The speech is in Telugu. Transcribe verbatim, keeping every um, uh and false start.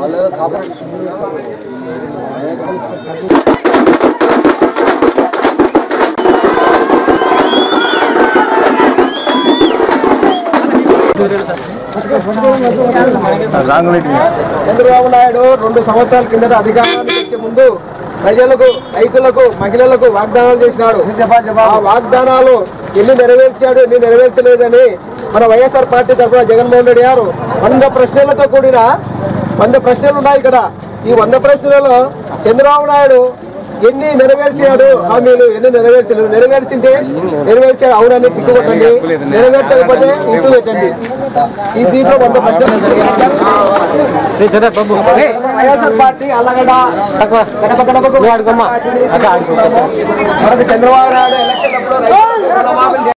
చంద్రబాబు నాయుడు రెండు సంవత్సరాల కిందట అధికారానికి వచ్చే ముందు ప్రజలకు, రైతులకు, మహిళలకు వాగ్దానాలు చేసినాడు. ఆ వాగ్దానాలు ఎన్ని నెరవేర్చాడు, ఎన్ని నెరవేర్చలేదని మన వైఎస్ఆర్ పార్టీ తరఫున జగన్మోహన్ రెడ్డి గారు వంద ప్రశ్నలతో కూడిన వంద ప్రశ్నలు ఉన్నాయి ఇక్కడ. ఈ వంద ప్రశ్నలలో చంద్రబాబు నాయుడు ఎన్ని నెరవేర్చాడు హామీలు, ఎన్ని నెరవేర్చలేదు. నెరవేర్చింటే నెరవేర్చాడు అవునని టిక్కు కొట్టండి, నెరవేర్చకపోతే ఇంటూ పెట్టండి. ఈ దీంట్లో వంద ప్రశ్నలు. YSR party Allagadda Chandrababu Naidu election